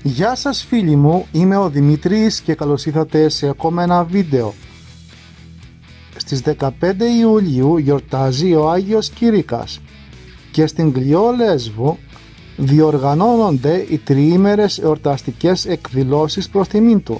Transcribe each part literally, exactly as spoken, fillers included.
Γεια σας φίλοι μου, είμαι ο Δημήτρης και καλώς ήρθατε σε ακόμα ένα βίντεο. Στις δεκαπέντε Ιουλίου γιορτάζει ο Άγιος Κήρυκας και στην Κλειό Λέσβου διοργανώνονται οι τριήμερες εορταστικές εκδηλώσεις προς τιμήν του.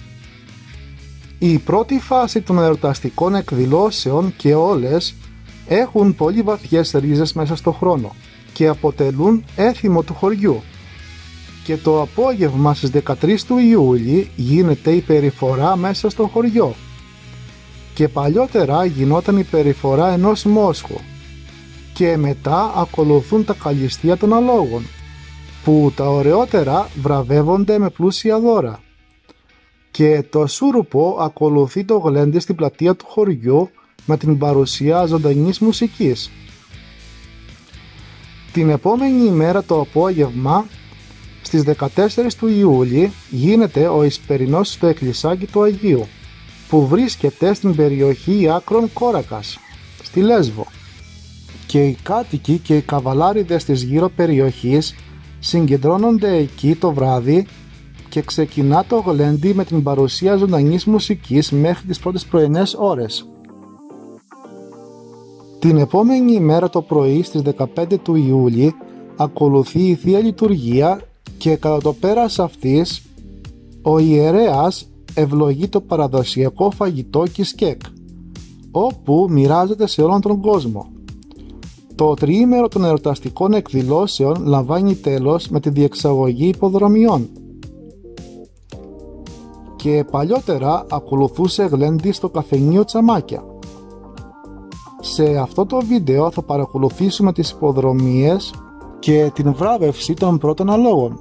Η πρώτη φάση των εορταστικών εκδηλώσεων και όλες έχουν πολύ βαθιές ρίζες μέσα στο χρόνο και αποτελούν έθιμο του χωριού. Και το απόγευμα στις δεκατρείς του Ιούλη γίνεται η περιφορά μέσα στο χωριό. Και παλιότερα γινόταν η περιφορά ενός μόσχου. Και μετά ακολουθούν τα καλλιστεία των αλόγων, που τα ωραιότερα βραβεύονται με πλούσια δώρα. Και το σούρουπο ακολουθεί το γλέντι στην πλατεία του χωριού με την παρουσία ζωντανής μουσικής. Την επόμενη ημέρα το απόγευμα, στις δεκατέσσερις του Ιούλη, γίνεται ο Ισπερινός στο εκκλησάκι του Αγίου, που βρίσκεται στην περιοχή Άκρων Κόρακας, στη Λέσβο. Και οι κάτοικοι και οι καβαλάριδες της γύρω περιοχής συγκεντρώνονται εκεί το βράδυ και ξεκινά το γλέντι με την παρουσία ζωντανής μουσικής μέχρι τις πρώτες πρωινές ώρες. Την επόμενη ημέρα το πρωί στις δεκαπέντε του Ιούλη ακολουθεί η Θεία Λειτουργία και κατά το πέρας αυτής ο ιερέας ευλογεί το παραδοσιακό φαγητό κισκέκ, όπου μοιράζεται σε όλον τον κόσμο. Το τριήμερο των εορταστικών εκδηλώσεων λαμβάνει τέλος με τη διεξαγωγή υποδρομιών. Και παλιότερα ακολουθούσε γλέντι στο καφενείο Τσαμάκια. Σε αυτό το βίντεο θα παρακολουθήσουμε τις υποδρομίες και την βράβευση των πρώτων αλόγων.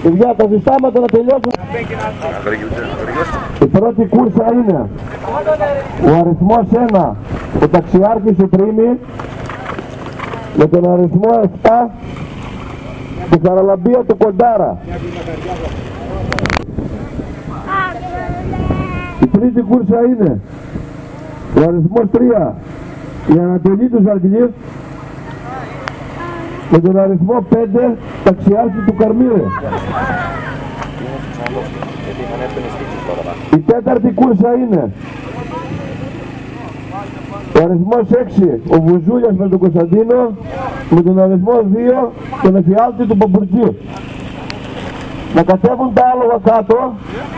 Παιδιά, τα ζητάματα να τελειώσουν. Η πρώτη κούρσα είναι ο αριθμός ένα, ο Ταξιάρχης του Τρίμη, με τον αριθμό επτά, τη Χαραλαμπία του Κοντάρα. Η τρίτη κούρσα είναι ο αριθμός τρία, η Ανατολή του Ζαγκλής, με τον αριθμό πέντε, Ταξιάρχη του Καρμύρε. Η τέταρτη κούρσα είναι ο αριθμός έξι, ο Βουζούλιας με τον Κωνσταντίνο, με τον αριθμό δύο, τον εφιάλτη του Παπουρτζή. Να κατέβουν τα άλογα κάτω.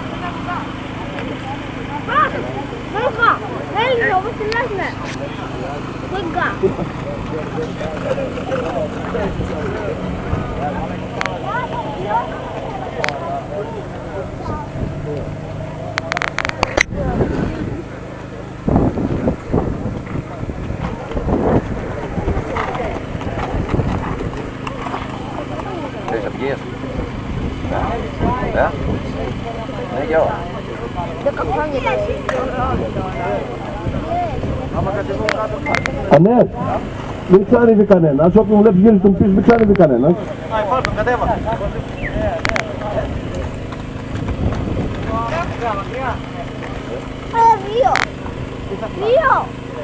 Ja? Nee, ja. Ανέ, μην ξανανεύει κανένας. Όποιον βλέπεις γύρω στον πίσω, μην ξανανεύει κανένας. Δύο. Δύο.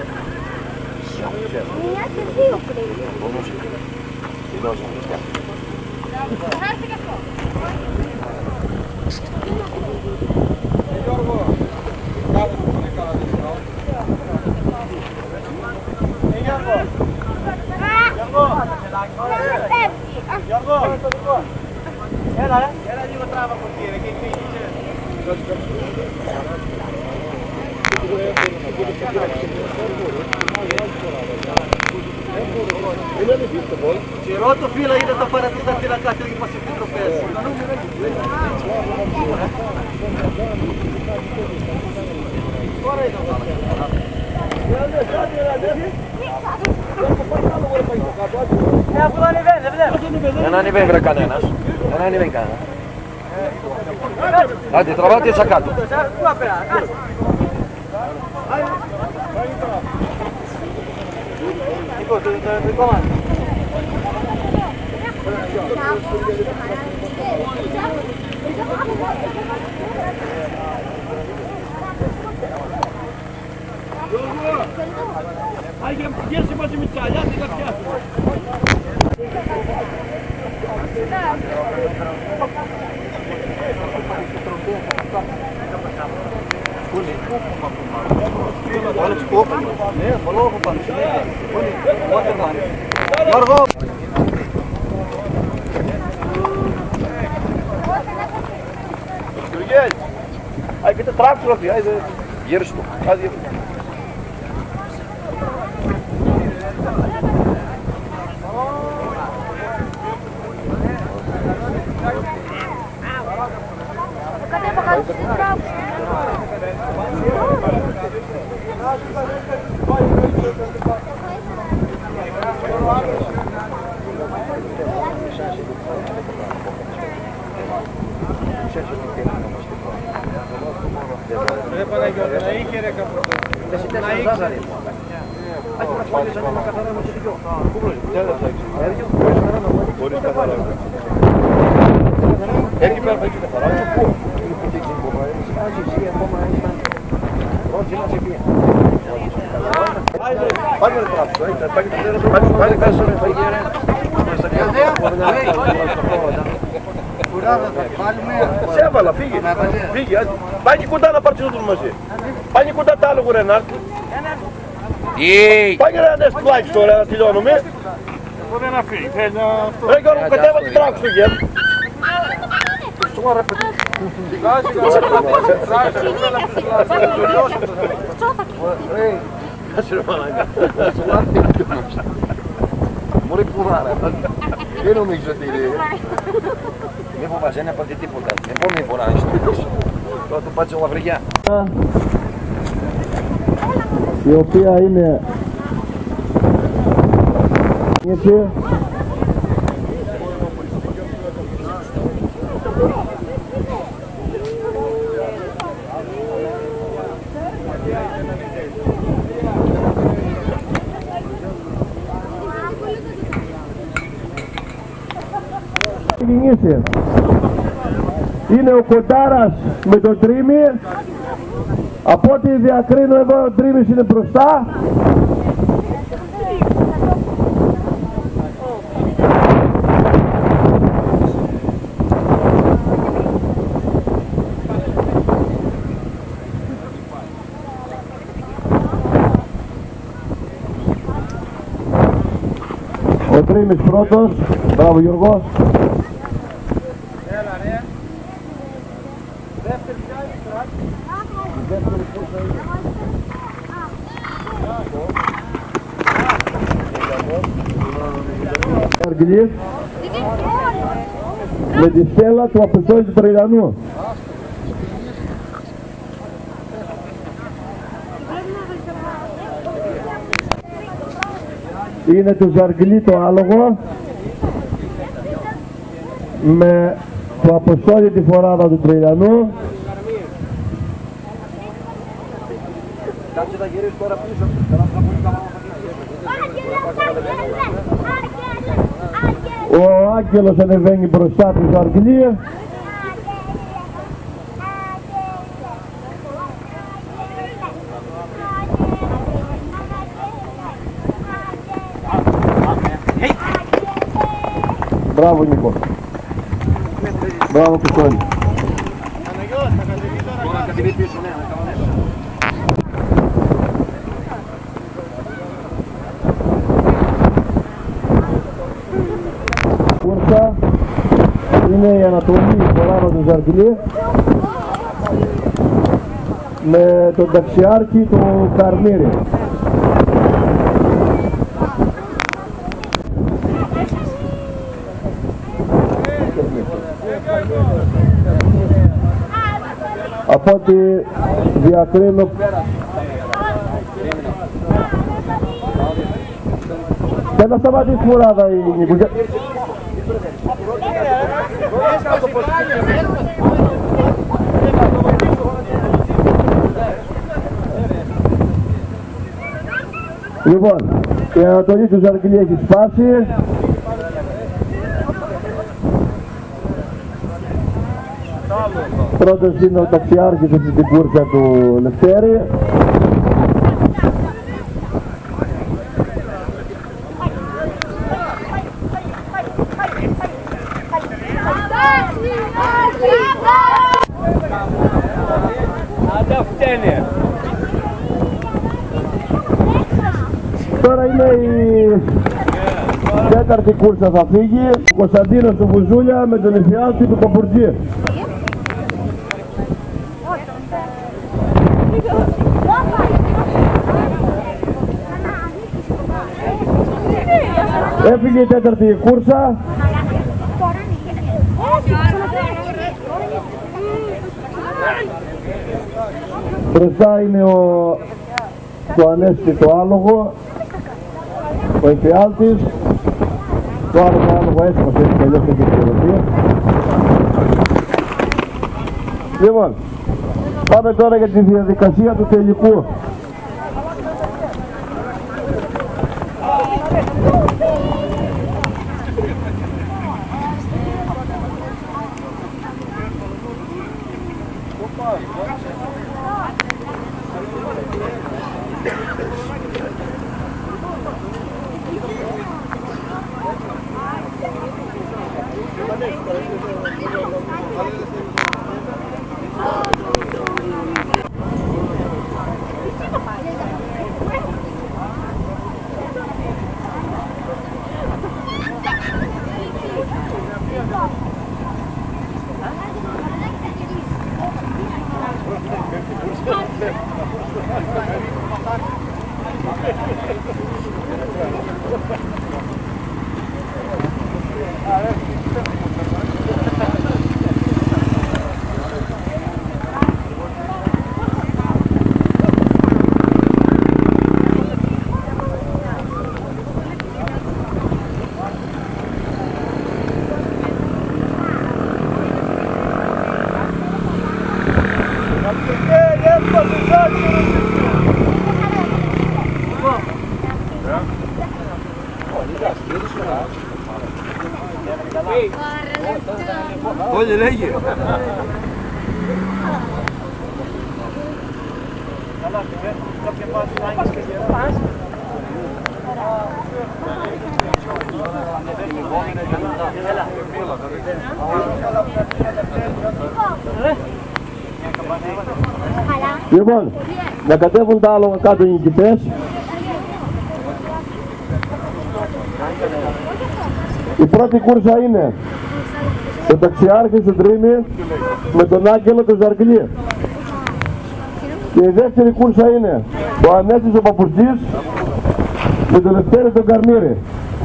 Μία και δύο πρέπει. Έλα, έλα λίγο τράβα από εκεί, ρε, και εκεί. Σιρώτο φύλλα είναι τα παρατήτα φυλακά και δεν μας επιτροπές. Τώρα είναι το πράγμα. Δεν ανεβαίνει βρε κανένας. Δεν ανεβαίνει κανένας. Άντε, τραβάτε εσά κάτω. Άγιε, πιέσει μαζί με τσάλια, τι θα πιάσουμε. Γιώργο! Γιώργο! Aj, keď to traktor robí, ajde. Gierš to. Ajde. Ρε Παναγιώτη, να είχε ρε καπρό. Να είχε. Μπορείς καθαρά. Έχει πέρα θα έχει καθαρά. Πάλι ρε τράπτο. Πάλι κάσω ρε φαγιέρε. Σε έβαλα, φύγε. Φύγε, πάει και κοντά να παρτσινούντουν μαζί. Πάει και κοντά τ' άλλο γουρέ να έρθει. Πάει και ρε ανές πλάκης τώρα να τελειώνουμε. Εγώ δεν αφήνει, θέλει να αυτό. Ρε Γιώργο, κατέβα την τράκου στο γέμ. Σιγά σιγά θα Κάτσε ρε μαλάκα. Μωρή πουδάρα. Δεν νομίζω ότι είναι. Δεν φοβάσαι, δεν έπαθε τίποτα. Επόμενη φορά είναι στο πίσω. Τώρα του πάτσε ο Αφρικιά. Η οποία είναι ξεκινήσει. Είναι ο Κοντάρας με τον Τρίμη. Από ό,τι διακρίνω εδώ ο Τρίμης είναι μπροστά. Ο Τρίμης πρώτος. Μπράβο Γιώργο. Αργυλής με τη στέλα του Αποστόλη του Τραϊδανού. Είναι του Ζαργυλή το άλογο με το Αποστόλη τη φοράδα του Τραϊδανού. Κάτσε να γυρίσει τώρα πίσω. Ο Άγγελος ανεβαίνει μπροστά του Ζαργυλή. Μπράβο Νίκο. Μπράβο Κουστόλη. Τώρα κατεβεί πίσω, ναι, να κανονίσω. Κούρσα είναι η Ανατολή φοράδα του Ζαργυλή με τον ταξιάρχη του Καρμύρη. Από ό,τι διακρίνω δεν θα σταματήσει η φοράδα η Νίκου. Λοιπόν, η Ανατολή του Ζαργυλή έχει σπάσει. Πρώτος είναι ο ταξιάρχης στην κούρσα του Λευτέρη. Τώρα είναι η τέταρτη κούρσα θα φύγει. Ο Κωνσταντίνος του Βουζούλια με τον εφιάλτη του Παπουρτζή. Έφυγε η τέταρτη κούρσα. Μπροστά είναι ο, το ανέστητο άλογο, ο εφιάλτης. Το άλλο άλογο έσπασε, έτσι τελειώσει και την Λοιπόν, πάμε τώρα για τη διαδικασία του τελικού. Όλοι λέγει. Λοιπόν, να κατέβουν τα άλογα κάτω οι νικητές. Η πρώτη κούρσα είναι ο Ταξιάρχης του Τρίμη με τον Άγγελο του Ζαρκλή. Και η δεύτερη κούρσα είναι ο Ανέστης ο Παπουρτζής με τον Λευτέρη τον Καρμύρη.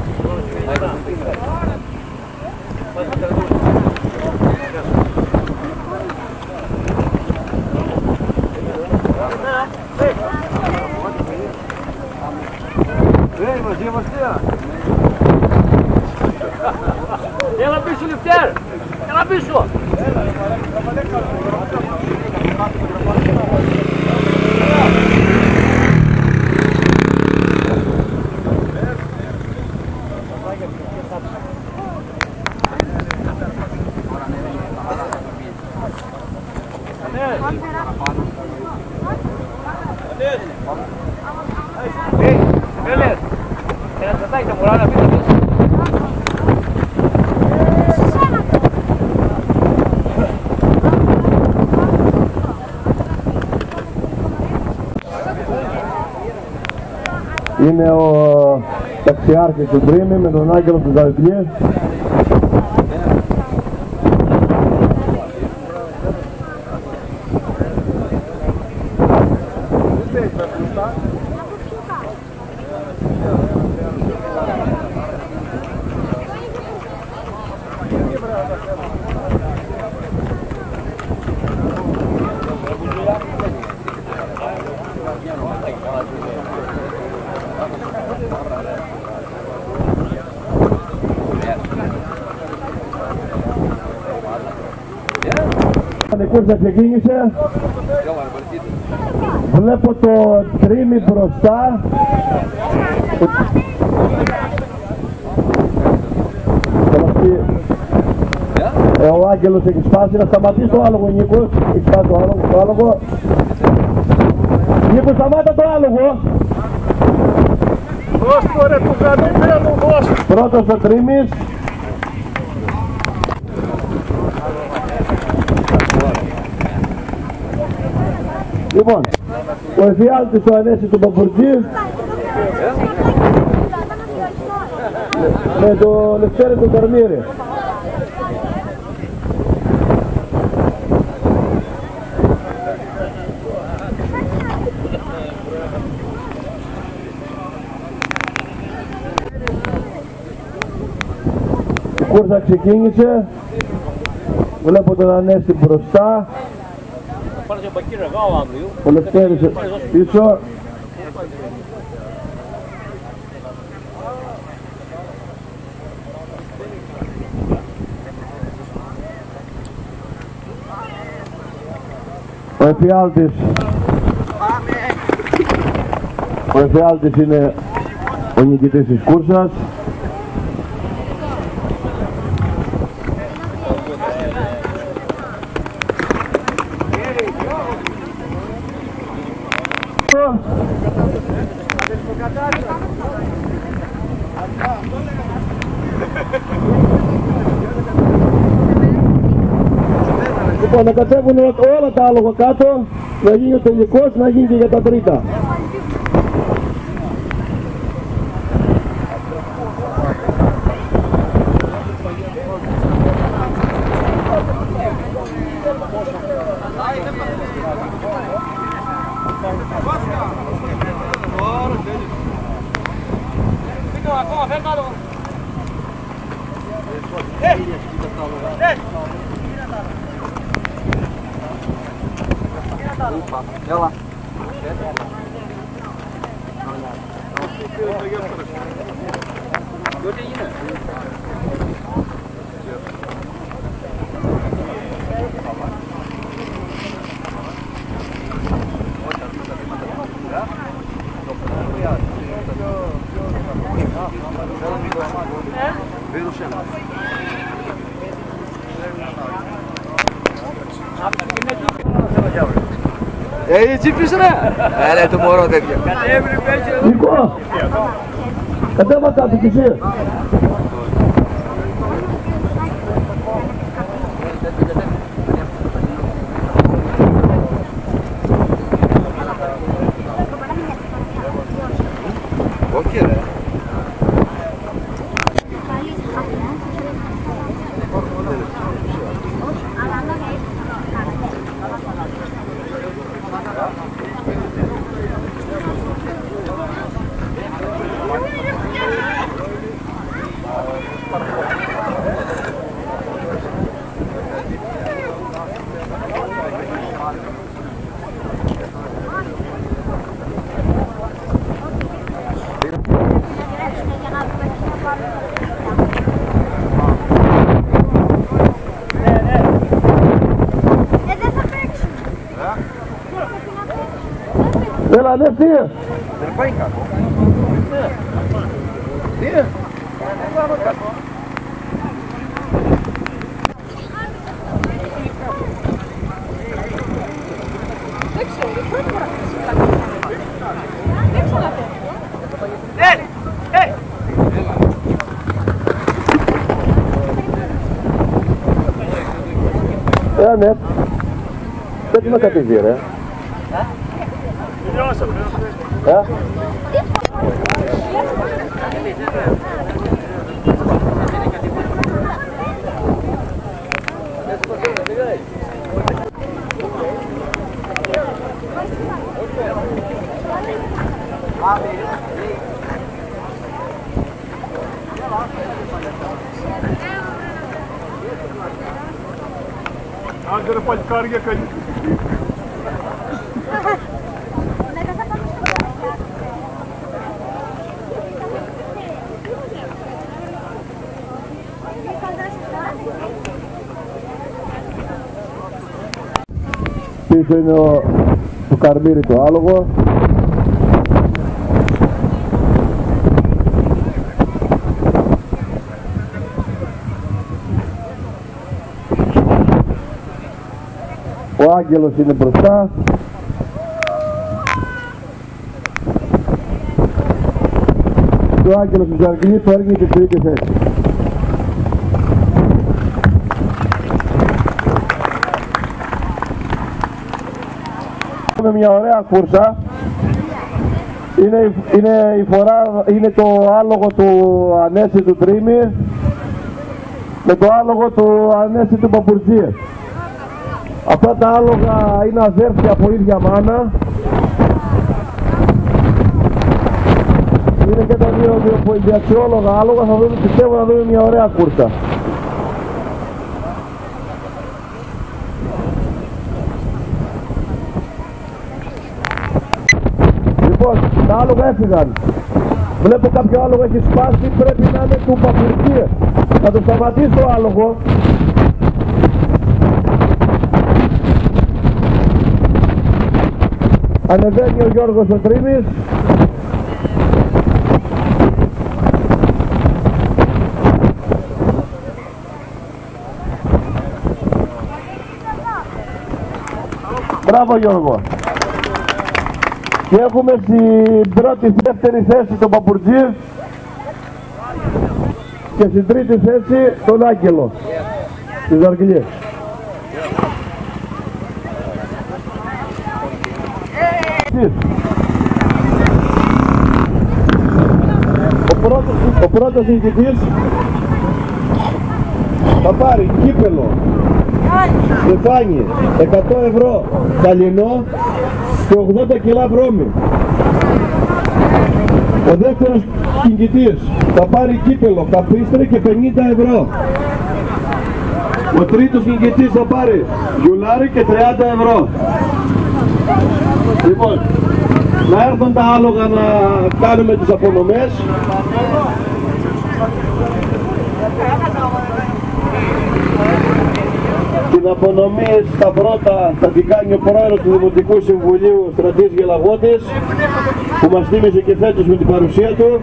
Έλα πίσω Λευτέρ! Έλα πίσω! Είναι ο Ταξιάρχης του Τρίμη με τον Άγγελο του Ζαρκλή. Η κούρσα ξεκίνησε. Βλέπω το Τρίμη μπροστά. Ε, ο Άγγελος έχει σπάσει. Να σταματήσει το άλογο, Νίκος. Έχει σπάσει το άλογο, το άλογο. Νίκο, σταμάτα το άλογο. Δώσ' το ρε που κάνει θέλω, δώσ' το. Πρώτος ο Τρίμης. Λοιπόν, ο εφιάλτης του Ανέστη του Παπουρτζή με το Λευτέρη του Καρμύρη. Η κούρσα ξεκίνησε. Βλέπω τον Ανέστη μπροστά. Ο Λευτέρης πίσω. Ο εφιάλτης Ο εφιάλτης είναι ο νικητής της κούρσας. Λοιπόν, να κατέβουν όλα τα άλογα κάτω, να γίνει ο τελικός, να γίνει και για τα τρίτα. Έλα. Ε, έτσι πεις ρε. Έλα το μωρό τέτοιο. Νικό, κατέβα κάτω κι εσύ. Όχι ρε. Έλα, Λεύτη. Δεν πάει κάτω. Τι είναι. Δεν πάμε κάτω. Δεν ξέρω, πρώτη φορά δεν ξαναφέρω. Ε, ε. Ε, ναι. Δεν τι με κατηδεί, ρε. Τελειώσαμε. Ε. Άντε ρε παλικάρια καλή. Πίσω είναι ο, το καρμύρι το άλογο. Ο άγγελος είναι μπροστά. Και ο άγγελος του Ζαργκλή το έργει την τρίτη θέση. Με μια ωραία κούρσα. Είναι, είναι, η φορά, είναι το άλογο του Ανέση του Τρίμη με το άλογο του Ανέση του Παπουρτζή. Αυτά τα άλογα είναι αδέρφια από ίδια μάνα. Είναι και τα δύο διαξιόλογα άλογα. Θα δούμε, πιστεύω να δούμε μια ωραία κούρσα. Λοιπόν, τα άλογα έφυγαν. Βλέπω κάποιο άλογο έχει σπάσει, πρέπει να είναι του Παπουρτζή. Θα το σταματήσει το άλογο. Ανεβαίνει ο Γιώργος ο Τρίμης. Μπράβο Γιώργο. Και έχουμε στην πρώτη δεύτερη θέση τον Παπουρτζή και στην τρίτη θέση τον Άγγελο της Ζαργκλής. Ο πρώτος, ο πρώτος νικητής θα πάρει κύπελο στεφάνι εκατό ευρώ χαλινό και ογδόντα κιλά βρώμη. Ο δεύτερος νικητής θα πάρει κύπελο καπίστρι και πενήντα ευρώ. Ο τρίτος νικητής θα πάρει γιουλάρι και τριάντα ευρώ. Λοιπόν, να έρθουν τα άλογα να κάνουμε τις απονομές. Την απονομή στα πρώτα θα την κάνει ο πρόεδρος του Δημοτικού Συμβουλίου Στρατής Γελαγώτης, που μας θύμισε και φέτος με την παρουσία του.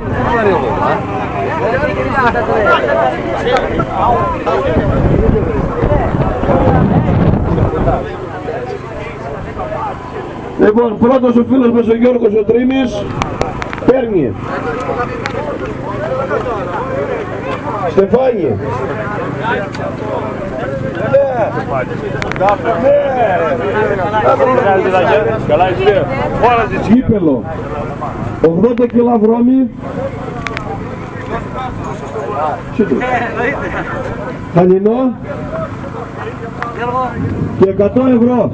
Λοιπόν, πρώτος ο φίλος μας ο Γιώργος ο Τρίμης παίρνει Στεφάνι. Κύπελο ογδόντα κιλά βρώμη. Χαλινό και εκατό ευρώ.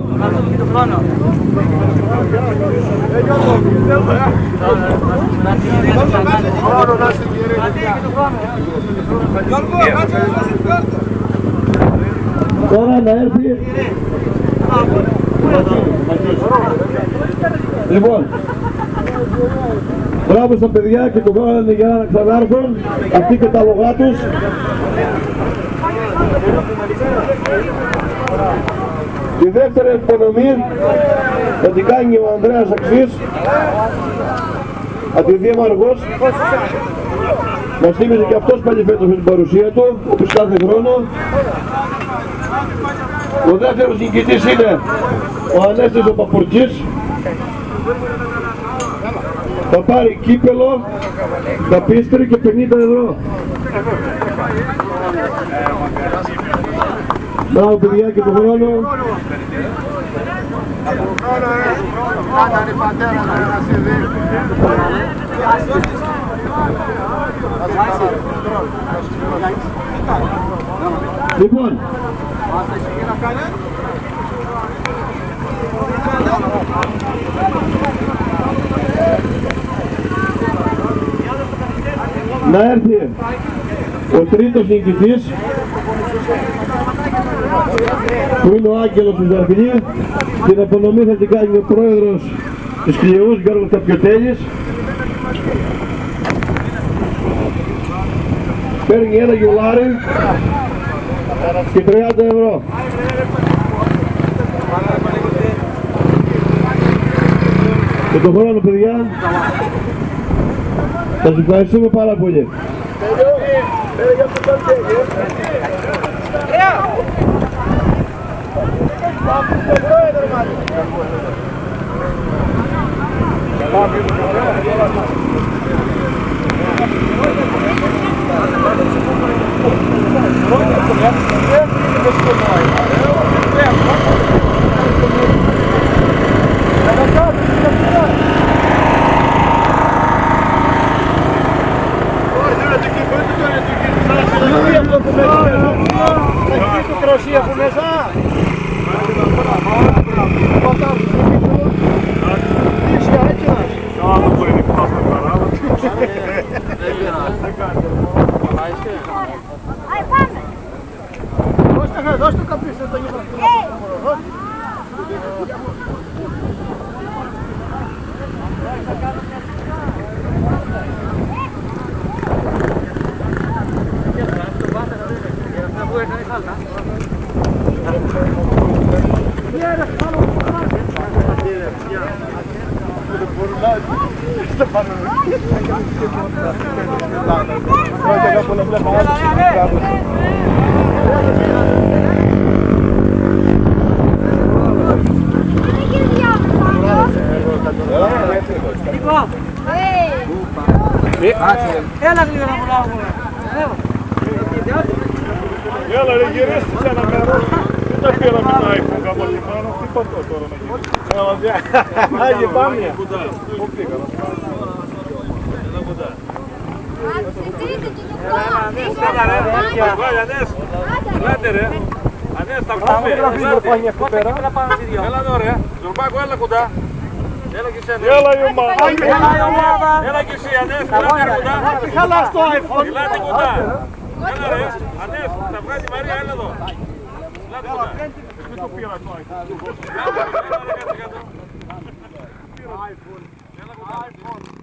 Τώρα να έρθει. Λοιπόν, μπράβο στα παιδιά και το βάλανε για να ξανάρθουν. Αυτοί και τα λογά τους. Τη δεύτερη εκπονομή θα την κάνει ο Ανδρέας Αξής, αντιδήμαρχος. Μας θύμιζε και αυτός πάλι φέτος με την παρουσία του, όπως κάθε χρόνο. Ο δεύτερος νικητής είναι ο Ανέστης ο Παπουρτζής. Θα πάρει κύπελο, καπίστρι και πενήντα ευρώ. Μπράβο παιδιά και του χρόνου. Λοιπόν, να έρθει ο τρίτος νικητής που είναι ο Άγγελος του Ζαρπινή. Την απονομή θα την κάνει ο πρόεδρος της Κλειούς Γιώργος Καπιωτέλης. Παίρνει ένα γιουλάρι και τριάντα ευρώ. Και τον χρόνο παιδιά θα σας ευχαριστούμε πάρα πολύ. Δώσ' το καπί, σε το γύρω. Έλα γλύωρα μου λάβω. Έλα ρε γυρίστε σε ένα μέρος. Δεν τα πήραμε τα iPhone από την πάνω. Τι πατώ τώρα να γίνει. Έλα διά. Άγιε πάμε. Πού πήγα να σπάω. Έλα κοντά. Έλα ρε. Βάλε Ανές. Λάτε ρε. Ανές θα πάμε. Έλα εδώ ρε. Ζουρμπάκο έλα κοντά. Έλα και εσύ Ανές. Έλα η ομάδα. Έλα και εσύ Ανές. Ελάτε κοντά. Χαλάς το iPhone. Ελάτε κοντά. Έλα ρε. Ανές. Θα βγάζει η Μαρία. Έλα εδώ. Ελάτε κοντά. Δεν το πήρα το iPhone. Έλα ρε κάτω κάτω. Έλα κοντά.